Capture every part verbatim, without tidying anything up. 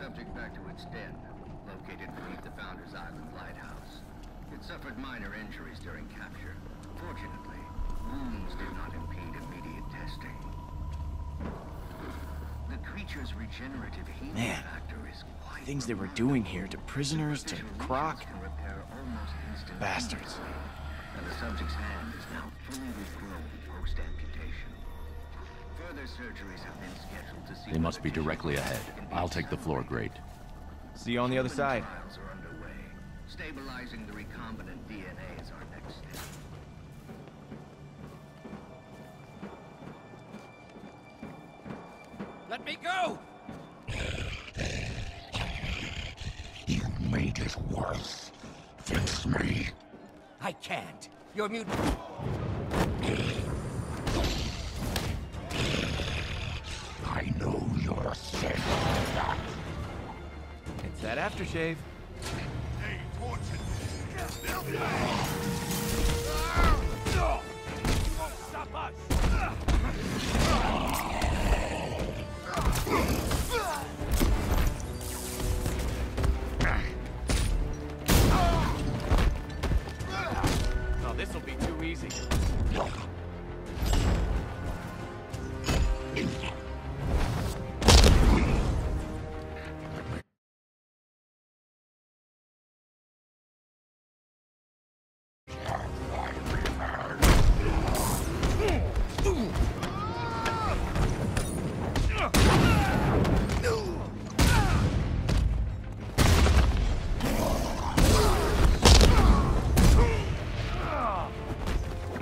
subject back to its den, located beneath the Founders Island lighthouse. It suffered minor injuries during capture. Fortunately, wounds did not impede immediate testing. The creature's regenerative healing Man, factor is quite things they were doing here to prisoners, to Croc. can repair almost instantaneously. Bastards. And the subject's hand is now fully regrown post-amputation. Further surgeries have been scheduled to see. They must be directly ahead. I'll take the floor grate. See you on the other side. Trials are underway. Stabilizing the recombinant D N A is our next step. Let me go! You made it worse. Fix me. I can't. Your mutant... I know you're sick. It's that aftershave. Hey, Fortune. You won't stop us! Oh, this'll be too easy.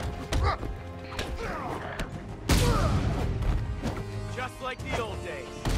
Just like the old days.